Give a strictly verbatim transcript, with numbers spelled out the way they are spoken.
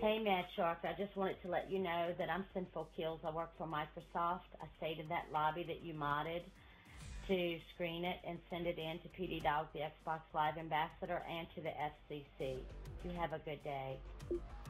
Hey, Mad Shark, I just wanted to let you know that I'm Sinful Kills. I work for Microsoft. I stayed in that lobby that you modded to screen it and send it in to P D Dog, the Xbox Live Ambassador, and to the F C C. You have a good day.